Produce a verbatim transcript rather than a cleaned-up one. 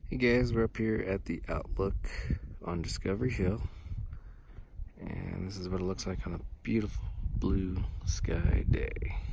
Hey guys, we're up here at the Outlook on Discovery Hill, and this is what it looks like on a beautiful blue sky day.